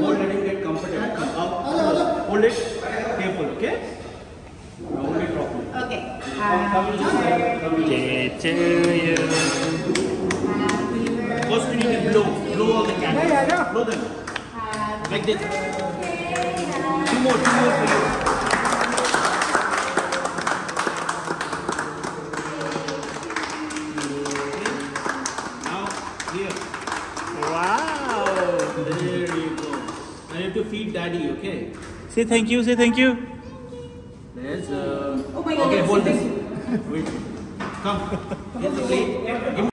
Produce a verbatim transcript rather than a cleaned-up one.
more, let him get comfortable. Come up. Hold it. Careful, okay? Now hold it properly. Okay. Day to you. First we need to blow. Blow all the candles. Blow them. Like this. Two more, two more for you. Now, here. Wow. There you go. Now you have to feed daddy, okay? Say thank you, say thank you. There's uh Oh my God, okay, that's hold so this. Wait. Come. Here's the plate. Give me